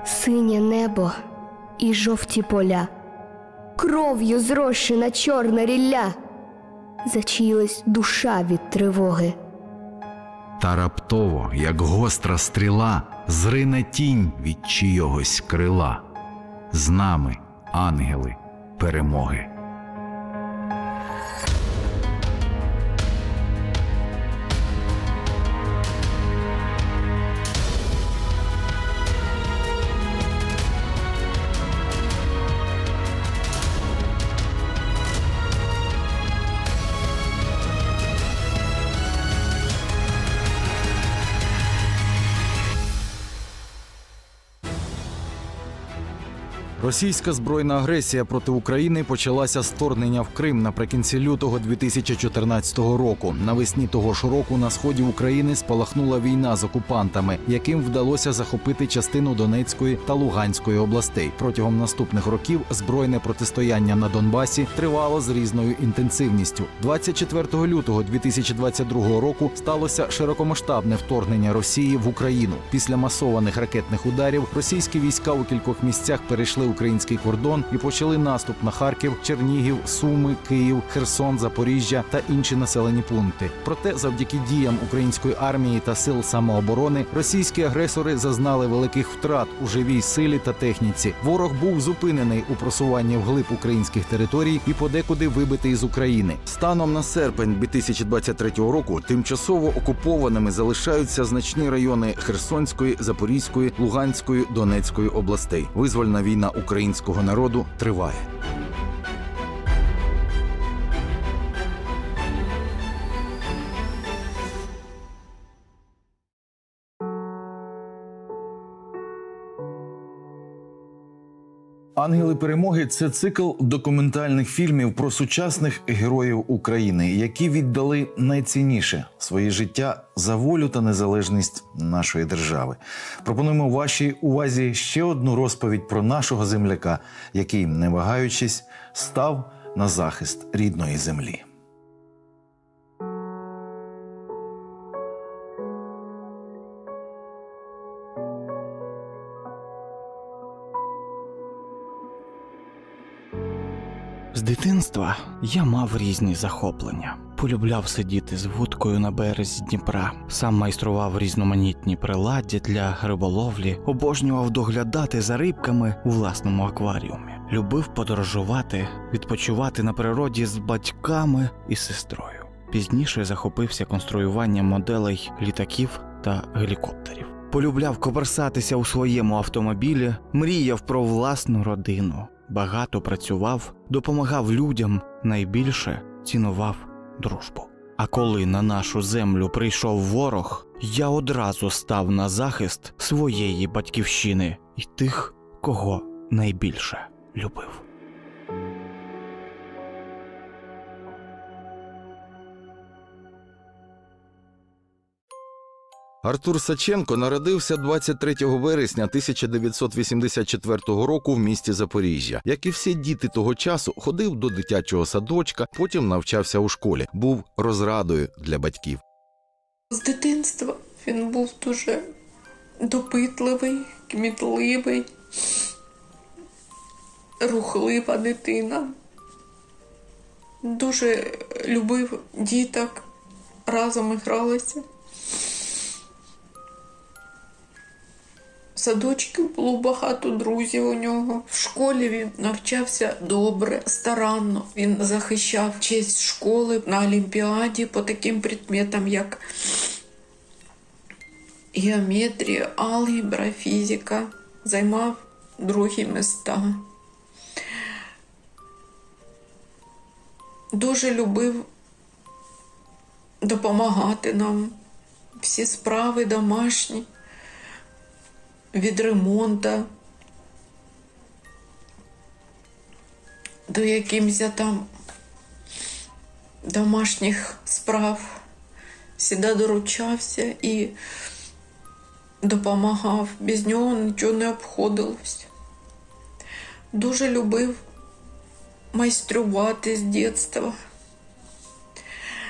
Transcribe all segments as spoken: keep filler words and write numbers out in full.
Синє небо і жовті поля, кров'ю зрощена чорна рілля, зачаїлась душа від тривоги. Та раптово, як гостра стріла, зрине тінь від чийогось крила. З нами ангели перемоги. Російська збройна агресія проти України почалася з вторгнення в Крим наприкінці лютого дві тисячі чотирнадцятого року. Навесні того ж року на сході України спалахнула війна з окупантами, яким вдалося захопити частину Донецької та Луганської областей. Протягом наступних років збройне протистояння на Донбасі тривало з різною інтенсивністю. двадцять четвертого лютого дві тисячі двадцять другого року сталося широкомасштабне вторгнення Росії в Україну. Після масованих ракетних ударів російські війська у кількох місцях перейшли український кордон і почали наступ на Харків, Чернігів, Суми, Київ, Херсон, Запоріжжя та інші населені пункти. Проте завдяки діям української армії та сил самооборони російські агресори зазнали великих втрат у живій силі та техніці. Ворог був зупинений у просуванні вглиб українських територій і подекуди вибитий з України. Станом на серпень дві тисячі двадцять третього року тимчасово окупованими залишаються значні райони Херсонської, Запорізької, Луганської, Донецької областей. Визвольна війна українського народу триває. «Ангели перемоги» – це цикл документальних фільмів про сучасних героїв України, які віддали найцінніше – своє життя за волю та незалежність нашої держави. Пропонуємо вашій увазі ще одну розповідь про нашого земляка, який, не вагаючись, став на захист рідної землі. З дитинства я мав різні захоплення. Полюбляв сидіти з вудкою на березі Дніпра, сам майстрував різноманітні приладдя для риболовлі, обожнював доглядати за рибками у власному акваріумі. Любив подорожувати, відпочивати на природі з батьками і сестрою. Пізніше захопився конструюванням моделей літаків та гелікоптерів. Полюбляв коперсатися у своєму автомобілі, мріяв про власну родину. Багато працював, допомагав людям, найбільше цінував дружбу. А коли на нашу землю прийшов ворог, я одразу став на захист своєї батьківщини і тих, кого найбільше любив. Артур Саченко народився двадцять третього вересня тисяча дев'ятсот вісімдесят четвертого року в місті Запоріжжя. Як і всі діти того часу, ходив до дитячого садочка, потім навчався у школі. Був розрадою для батьків. З дитинства він був дуже допитливий, кмітливий, рухлива дитина. Дуже любив діток, разом гралися. В садочку було багато друзів у нього. В школі він навчався добре, старанно. Він захищав честь школи на олімпіаді по таким предметам, як геометрія, алгебра, фізика. Займав другі місця. Дуже любив допомагати нам. Всі справи домашні. Від ремонту до якимось там домашніх справ завжди доручався і допомагав. Без нього нічого не обходилось. Дуже любив майструвати з дитинства.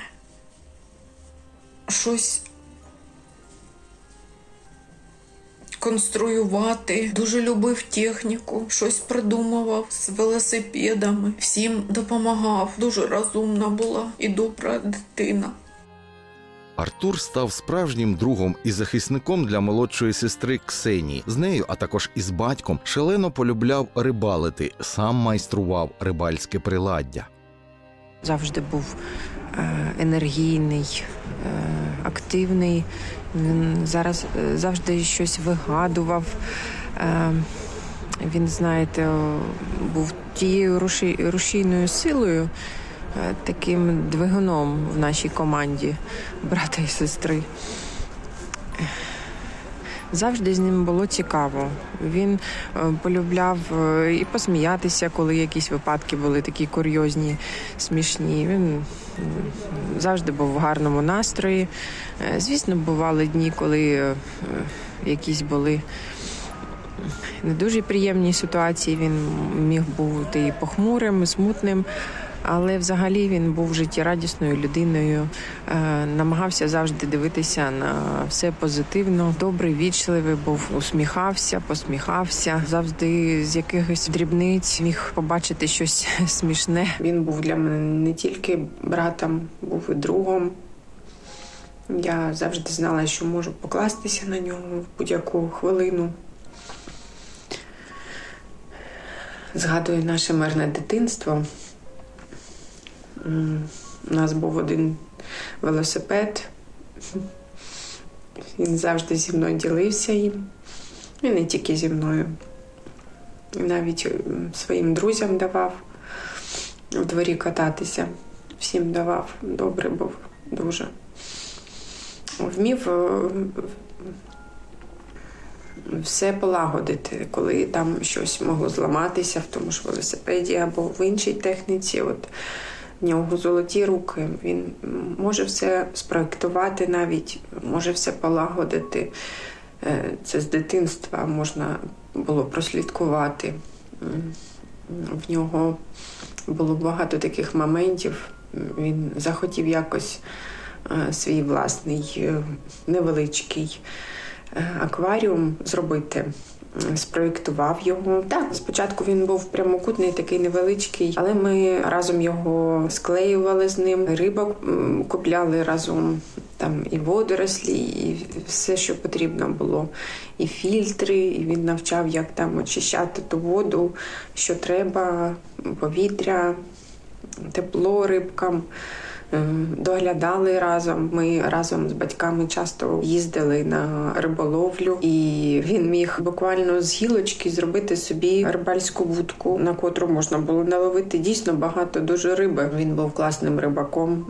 Щось конструювати. Дуже любив техніку, щось придумував з велосипедами. Всім допомагав. Дуже розумна була і добра дитина. Артур став справжнім другом і захисником для молодшої сестри Ксенії. З нею, а також із батьком, шалено полюбляв рибалити. Сам майстрував рибальське приладдя. Завжди був енергійний, активний. Він зараз завжди щось вигадував. Він, знаєте, був тією рушійною силою, таким двигуном в нашій команді брата і сестри. Завжди з ним було цікаво. Він полюбляв і посміятися, коли якісь випадки були такі курйозні, смішні. Він завжди був в гарному настрої. Звісно, бували дні, коли якісь були не дуже приємні ситуації. Він міг бути і похмурим, і смутним. Але взагалі він був життєрадісною людиною, намагався завжди дивитися на все позитивно, добрий, вічливий був, усміхався, посміхався, завжди з якихось дрібниць міг побачити щось смішне. Він був для мене не тільки братом, був і другом. Я завжди знала, що можу покластися на нього в будь-яку хвилину. Згадую наше мирне дитинство. У нас був один велосипед. Він завжди зі мною ділився їм. І не тільки зі мною. Навіть своїм друзям давав у дворі кататися. Всім давав. Добрий був дуже. Вмів все полагодити, коли там щось могло зламатися в тому ж велосипеді або в іншій техніці. От в нього золоті руки, він може все спроєктувати навіть, може все полагодити. Це з дитинства можна було прослідкувати. В нього було багато таких моментів. Він захотів якось свій власний невеличкий акваріум зробити. Спроєктував його. Так, спочатку він був прямокутний, такий невеличкий, але ми разом його склеювали з ним, рибок купляли разом, там і водорослі, і все, що потрібно було, і фільтри, і він навчав, як там очищати ту воду, що треба, повітря, тепло рибкам. Доглядали разом. Ми разом з батьками часто їздили на риболовлю. І він міг буквально з гілочки зробити собі рибальську вудку, на котру можна було наловити дійсно багато дуже риби. Він був класним рибаком.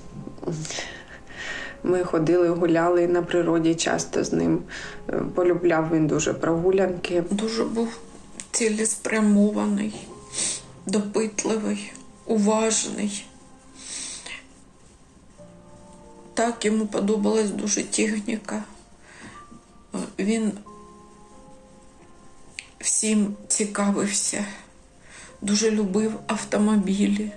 Ми ходили, гуляли на природі часто з ним. Полюбляв він дуже прогулянки. Дуже був цілеспрямований, допитливий, уважний. Так, йому подобалась дуже техніка. Він всім цікавився, дуже любив автомобілі.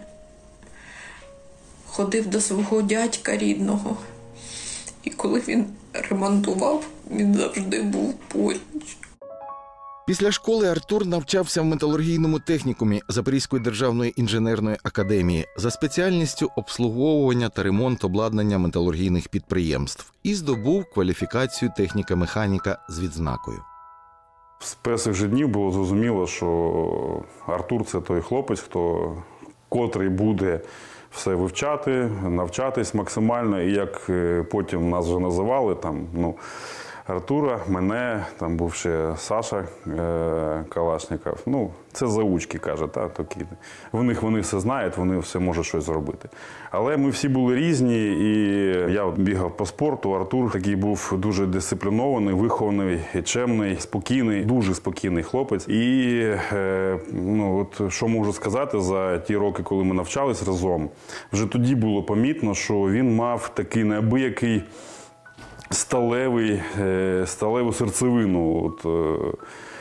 Ходив до свого дядька рідного. І коли він ремонтував, він завжди був поруч. Після школи Артур навчався в металургійному технікумі Запорізької державної інженерної академії за спеціальністю обслуговування та ремонт обладнання металургійних підприємств і здобув кваліфікацію техніка-механіка з відзнакою. З перших же днів було зрозуміло, що Артур – це той хлопець, хто, котрий буде все вивчати, навчатись максимально. І як потім нас вже називали, там, ну, Артура, мене, там був ще Саша е, Калашніков. Ну, це заучки, каже, та, такі. В них вони все знають, вони все можуть щось зробити. Але ми всі були різні, і я бігав по спорту. Артур такий був дуже дисциплінований, вихований, чемний, спокійний, дуже спокійний хлопець. І, е, ну, от, що можу сказати, за ті роки, коли ми навчались разом, вже тоді було помітно, що він мав такий неабиякий сталевий, сталеву серцевину. От,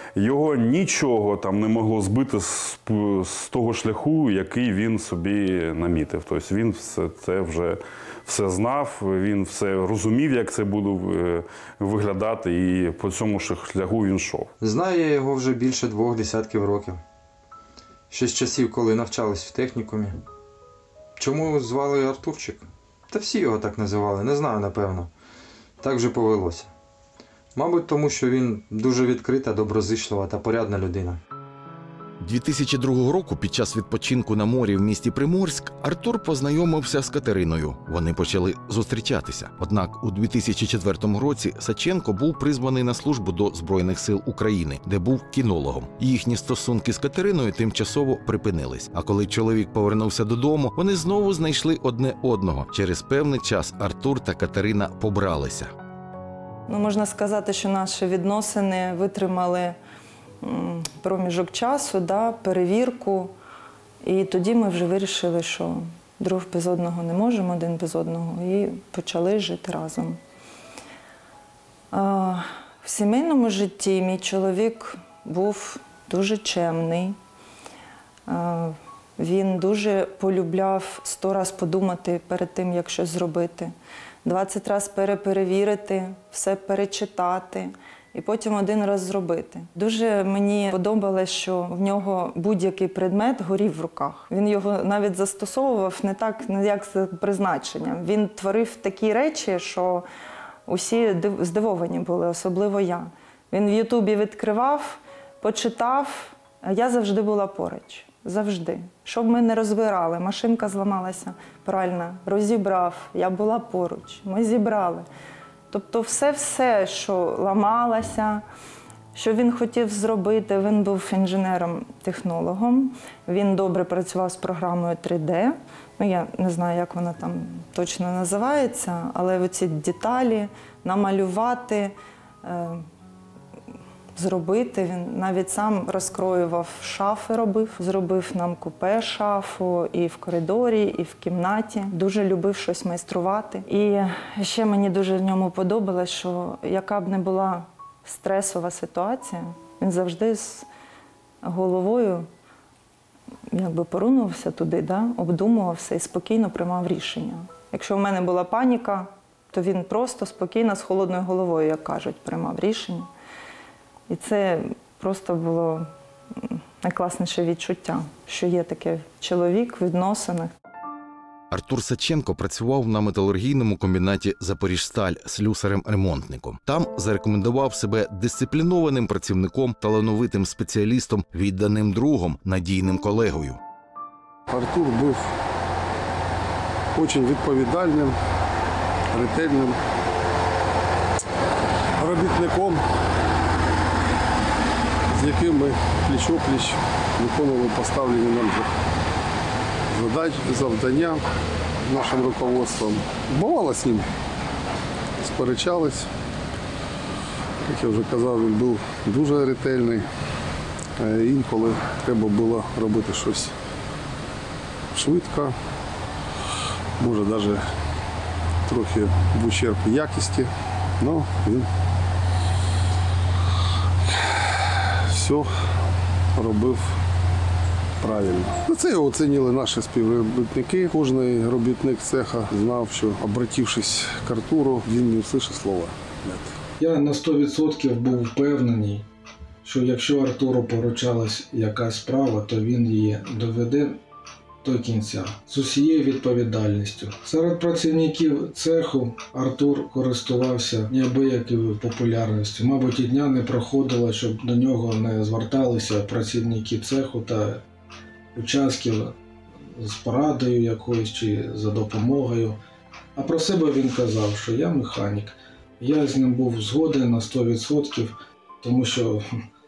Його нічого там не могло збити з, з того шляху, який він собі намітив. Тобто він все це вже все знав, він все розумів, як це буде виглядати, і по цьому шляху він йшов. Знаю я його вже більше двох десятків років. Ще з часів, коли навчались в технікумі. Чому звали Артурчик? Та всі його так називали, не знаю, напевно. Так вже повелося. Мабуть, тому що він дуже відкрита, доброзичлива та порядна людина. дві тисячі другого року під час відпочинку на морі в місті Приморськ Артур познайомився з Катериною. Вони почали зустрічатися. Однак у дві тисячі четвертому році Саченко був призваний на службу до Збройних сил України, де був кінологом. Їхні стосунки з Катериною тимчасово припинились. А коли чоловік повернувся додому, вони знову знайшли одне одного. Через певний час Артур та Катерина побралися. Ну, можна сказати, що наші відносини витримали проміжок часу, да, перевірку. І тоді ми вже вирішили, що друг без одного не можемо, один без одного, і почали жити разом. А, в сімейному житті мій чоловік був дуже чемний. А, він дуже полюбляв сто раз подумати перед тим, як щось зробити. двадцять раз переперевірити, все перечитати і потім один раз зробити. Дуже мені подобалось, що в нього будь-який предмет горів в руках. Він його навіть застосовував не так, не як з призначенням. Він творив такі речі, що усі здивовані були, особливо я. Він в Ютубі відкривав, почитав, а я завжди була поруч. Завжди. Щоб ми не розбирали, машинка зламалася пральна, розібрав, я була поруч, ми зібрали. Тобто все-все, що ламалося, що він хотів зробити, він був інженером-технологом, він добре працював з програмою три де, ну я не знаю, як вона там точно називається, але оці деталі, намалювати, зробити. Він навіть сам розкроював шафи, робив. Зробив нам купе шафу і в коридорі, і в кімнаті. Дуже любив щось майструвати. І ще мені дуже в ньому подобалось, що яка б не була стресова ситуація, він завжди з головою якби порунувався туди, да? Обдумувався і спокійно приймав рішення. Якщо в мене була паніка, то він просто спокійно, з холодною головою, як кажуть, приймав рішення. І це просто було найкласніше відчуття, що є такий чоловік в відносинах. Артур Саченко працював на металургійному комбінаті «Запоріжсталь» слюсарем-ремонтником. Там зарекомендував себе дисциплінованим працівником, талановитим спеціалістом, відданим другом, надійним колегою. Артур був дуже відповідальним, ретельним робітником, з яким ми пліч-о-пліч виконували поставлені нам задачі, завдання нашим руководством. Бувало з ним сперечались. Як я вже казав, він був дуже ретельний. Інколи треба було робити щось швидко, може навіть трохи в ущерб якості, але він все робив правильно. Це його оцінили наші співробітники. Кожен робітник цеха знав, що, обратившись к Артуру, він не услышить слова «нет». Я на сто відсотків був впевнений, що якщо Артуру поручалась якась справа, то він її доведе до кінця з усією відповідальністю. Серед працівників цеху Артур користувався неабиякою популярністю. Мабуть, і дня не проходило, щоб до нього не зверталися працівники цеху та учасників з порадою якоюсь чи за допомогою. А про себе він казав, що я механік. Я з ним був згоден на сто відсотків, тому що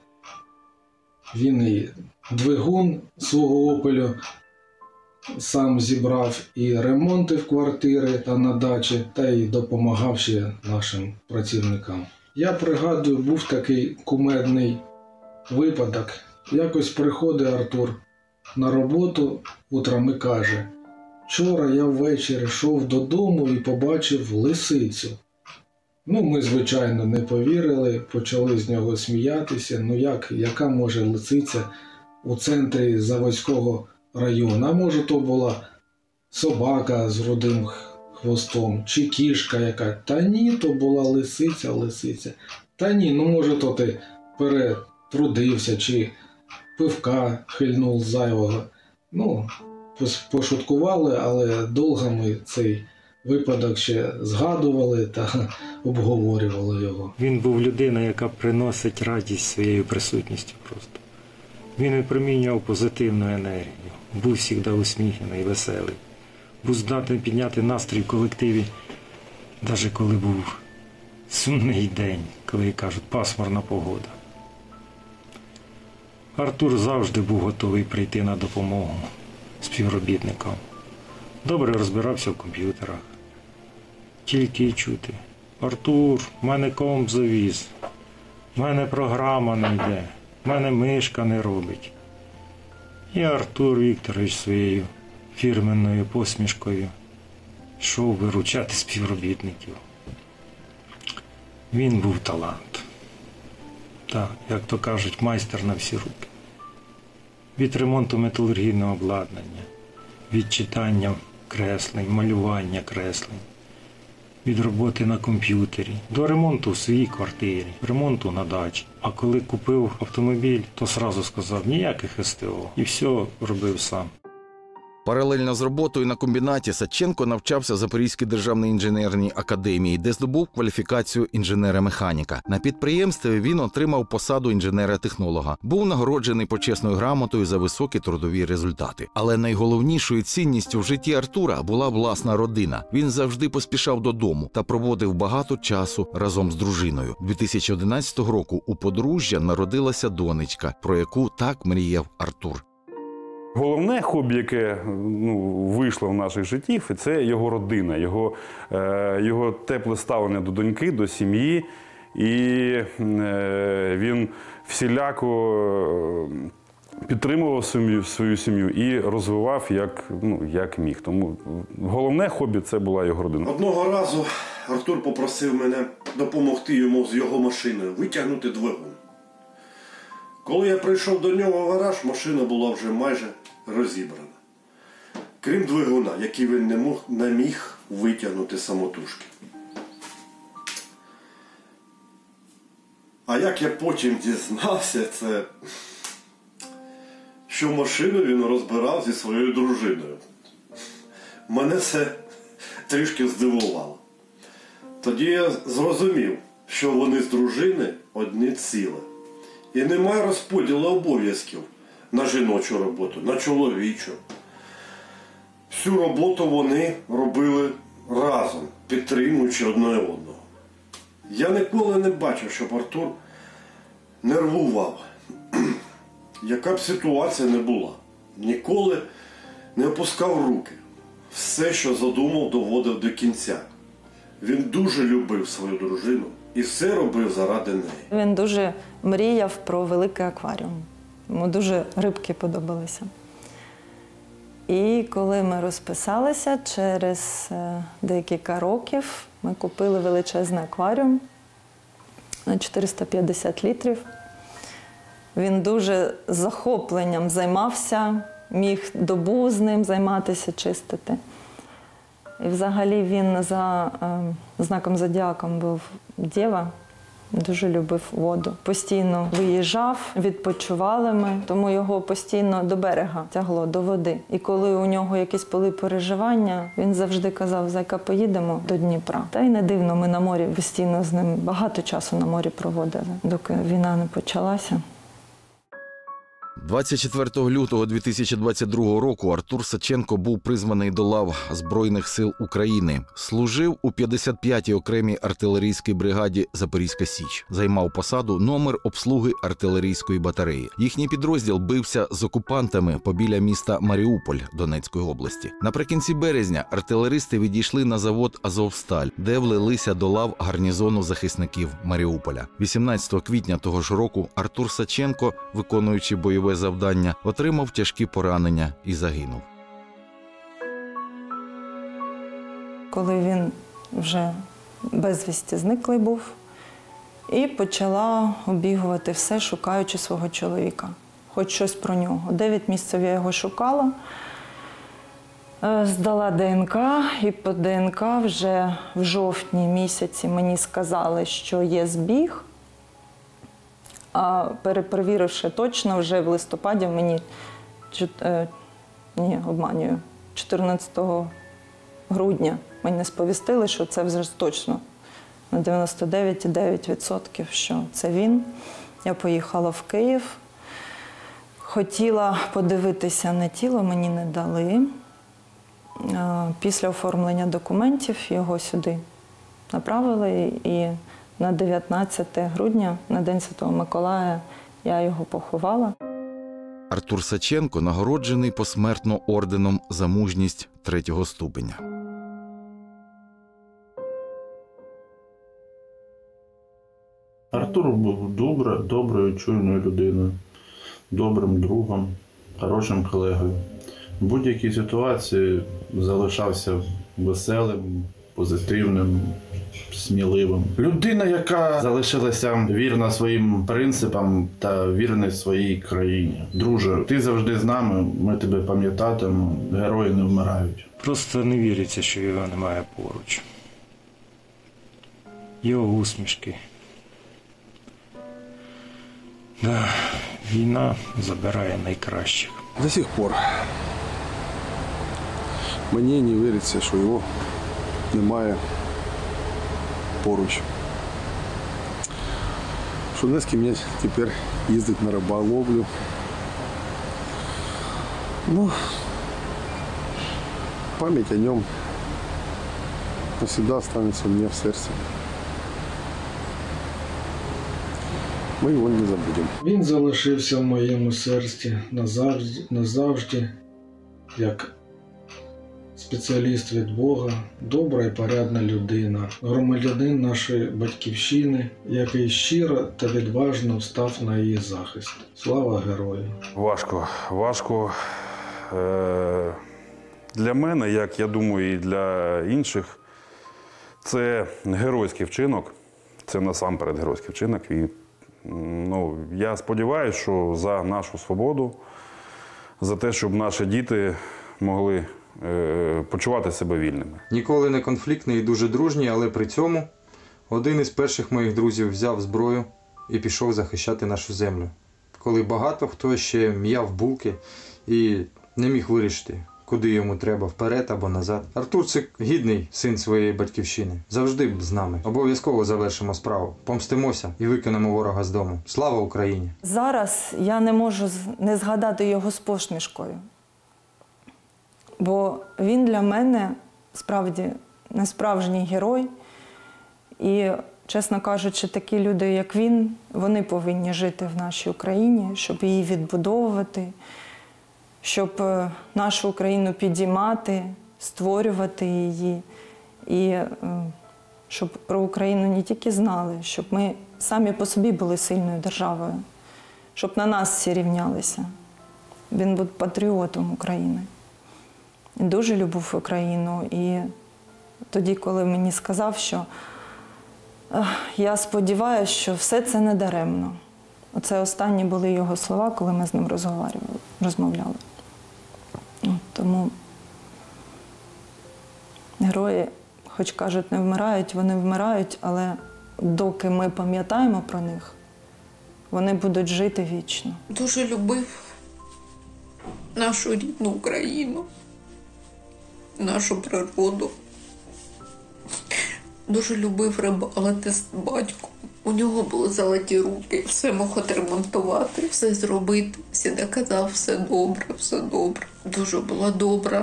він і двигун свого «Опелю» сам зібрав, і ремонти в квартири та на дачі, та й допомагав ще нашим працівникам. Я пригадую, був такий кумедний випадок. Якось приходить Артур на роботу утром і каже: «Вчора я ввечері йшов додому і побачив лисицю». Ну, ми, звичайно, не повірили, почали з нього сміятися. Ну як, яка може лисиця у центрі Заводського району? А може, то була собака з рудим хвостом, чи кішка яка? Та ні, то була лисиця, лисиця. Та ні, ну може, то ти перетрудився, чи пивка хильнув зайвого. Ну, пошуткували, але довго ми цей випадок ще згадували та обговорювали його. Він був людина, яка приносить радість своєю присутністю просто. Він випромінював позитивну енергію, був завжди усміхнений, веселий. Був здатний підняти настрій в колективі, навіть коли був сумний день, коли, кажуть, пасмурна погода. Артур завжди був готовий прийти на допомогу співробітникам. Добре розбирався в комп'ютерах. Тільки й чути: Артур, в мене комп завіз, в мене програма не йде, в мене мишка не робить. І Артур Вікторович своєю фірменною посмішкою йшов виручати співробітників. Він був талант. Так, як то кажуть, майстер на всі руки. Від ремонту металургійного обладнання, від читання креслень, малювання креслень, від роботи на комп'ютері, до ремонту в своїй квартирі, ремонту на дачі. А коли купив автомобіль, то одразу сказав: ніяких ес те о. І все робив сам. Паралельно з роботою на комбінаті Садченко навчався в Запорізькій державній інженерній академії, де здобув кваліфікацію інженера-механіка. На підприємстві він отримав посаду інженера-технолога. Був нагороджений почесною грамотою за високі трудові результати. Але найголовнішою цінністю в житті Артура була власна родина. Він завжди поспішав додому та проводив багато часу разом з дружиною. дві тисячі одинадцятого року у подружжя народилася донечка, про яку так мріяв Артур. Головне хобі, яке ну, вийшло в наших життів, це його родина, його, е, його тепле ставлення до доньки, до сім'ї. І е, він всіляко підтримував свою, свою сім'ю і розвивав як, ну, як міг. Тому головне хобі – це була його родина. Одного разу Артур попросив мене допомогти йому з його машиною витягнути двигун. Коли я прийшов до нього в гараж, машина була вже майже розібрана. Крім двигуна, який він не мог, не міг витягнути самотужки. А як я потім дізнався, це, що машину він розбирав зі своєю дружиною. Мене це трішки здивувало. Тоді я зрозумів, що вони з дружини одні ціле. І немає розподілу обов'язків на жіночу роботу, на чоловічу. Всю роботу вони робили разом, підтримуючи одне одного. Я ніколи не бачив, щоб Артур нервував. Яка б ситуація не була. Ніколи не опускав руки. Все, що задумав, доводив до кінця. Він дуже любив свою дружину. І все робив заради неї. Він дуже мріяв про великий акваріум. Йому дуже рибки подобалися. І коли ми розписалися, через декілька років ми купили величезний акваріум на чотириста п'ятдесят літрів. Він дуже з захопленням займався, міг добу з ним займатися, чистити. І взагалі він за е, знаком зодіаком був Дєва, дуже любив воду. Постійно виїжджав, відпочивали ми, тому його постійно до берега тягло, до води. І коли у нього якісь були переживання, він завжди казав: зайка, поїдемо до Дніпра. Та й не дивно, ми на морі постійно з ним багато часу на морі проводили, доки війна не почалася. двадцять четвертого лютого дві тисячі двадцять другого року Артур Садченко був призваний до лав Збройних сил України. Служив у п'ятдесят п'ятій окремій артилерійській бригаді «Запорізька Січ». Займав посаду номер обслуги артилерійської батареї. Їхній підрозділ бився з окупантами побіля міста Маріуполь Донецької області. Наприкінці березня артилеристи відійшли на завод «Азовсталь», де влилися до лав гарнізону захисників Маріуполя. вісімнадцятого квітня того ж року Артур Садченко, виконуючи бойове завдання, отримав тяжкі поранення і загинув. Коли він вже безвісті зниклий був. І почала обігувати все, шукаючи свого чоловіка. Хоч щось про нього. Дев'ять місяців я його шукала. Здала ДНК, і по ДНК вже в жовтні місяці мені сказали, що є збіг. А перепровіривши точно, вже в листопаді мені, ні, обманюю, чотирнадцятого грудня мені сповістили, що це вже точно на дев'яносто дев'ять цілих дев'ять відсотків, що це він. Я поїхала в Київ. Хотіла подивитися на тіло, мені не дали. Після оформлення документів його сюди направили, і на дев'ятнадцяте грудня, на День Святого Миколая, я його поховала. Артур Саченко нагороджений посмертно орденом за мужність третього ступеня. Артур був добре, доброю, чуйною людиною, добрим другом, хорошим колегою. В будь-якій ситуації залишався веселим, позитивним, сміливим. Людина, яка залишилася вірна своїм принципам та вірна своїй країні. Друже, ти завжди з нами, ми тебе пам'ятатимемо, герої не вмирають. Просто не віриться, що його немає поруч. Його усмішки. Да, війна забирає найкращих. До сих пор мені не віриться, що його немає поруч. Що не з ким мені тепер їздить на риболовлю. Ну, пам'ять о ньому навсегда останется у меня в сердце. Ми його не забудемо. Він залишився в моєму серці назавжди, назавжди, як спеціаліст від Бога, добра і порядна людина, громадянин нашої батьківщини, який щиро та відважно встав на її захист. Слава герою! Важко, важко. Е- для мене, як я думаю, і для інших, це геройський вчинок. Це насамперед геройський вчинок. І ну, я сподіваюся, що за нашу свободу, за те, щоб наші діти могли е, почувати себе вільними. Ніколи не конфліктний і дуже дружній, але при цьому один із перших моїх друзів взяв зброю і пішов захищати нашу землю. Коли багато хто ще м'яв булки і не міг вирішити, куди йому треба, вперед або назад. Артур – це гідний син своєї батьківщини. Завжди з нами. Обов'язково завершимо справу. Помстимося і викинемо ворога з дому. Слава Україні! Зараз я не можу не згадати його з посмішкою. Бо він для мене, справді, не справжній герой. І, чесно кажучи, такі люди, як він, вони повинні жити в нашій Україні, щоб її відбудовувати, щоб нашу Україну підіймати, створювати її. І щоб про Україну не тільки знали, щоб ми самі по собі були сильною державою, щоб на нас всі рівнялися. Він був патріотом України. Дуже любив Україну. І тоді, коли мені сказав, що я сподіваюся, що все це не даремно. Оце останні були його слова, коли ми з ним розмовляли. Тому герої, хоч кажуть, не вмирають, вони вмирають, але доки ми пам'ятаємо про них, вони будуть жити вічно. Дуже любив нашу рідну Україну, нашу природу. Дуже любив рибалити з батьком. У нього були золоті руки, все мог отремонтувати, все зробити. Всегда казав, все добре, все добре. Дуже була добра.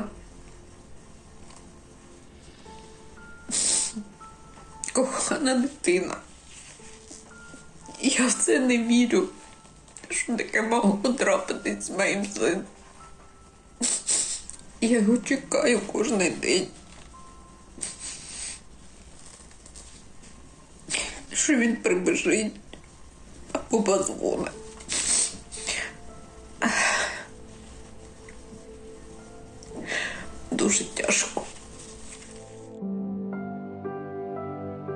Кохана дитина. Я в це не вірю, що таке могло трапитись з моїм сином. Я його чекаю кожен день. Що він прибіжить або позвонить. Дуже тяжко.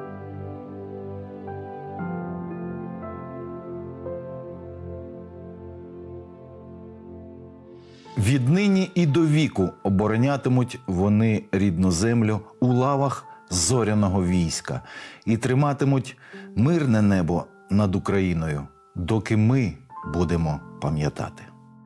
Віднині і до віку оборонятимуть вони рідну землю у лавах зоряного війська і триматимуть мирне небо над Україною, доки ми будемо пам'ятати.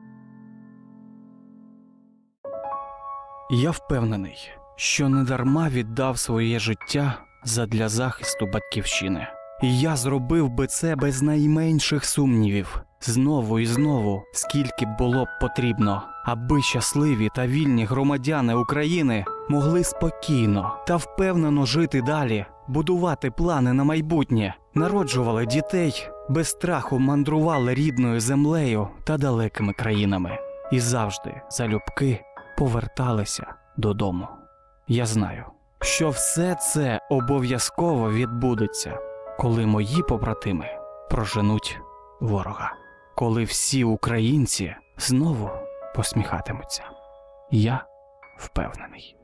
Я впевнений, що недарма віддав своє життя задля захисту Батьківщини. І я зробив би це без найменших сумнівів, знову і знову, скільки б було б потрібно, аби щасливі та вільні громадяни України могли спокійно та впевнено жити далі, будувати плани на майбутнє, народжували дітей, без страху мандрували рідною землею та далекими країнами і завжди залюбки поверталися додому. Я знаю, що все це обов'язково відбудеться, коли мої побратими проженуть ворога, коли всі українці знову посміхатимуться. Я впевнений.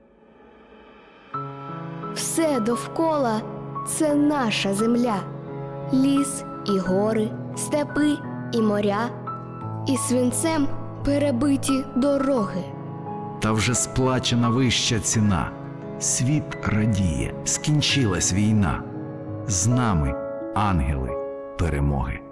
Все довкола – це наша земля. Ліс і гори, степи і моря, і свинцем перебиті дороги. Та вже сплачена вища ціна. Світ радіє, скінчилась війна. З нами ангели перемоги.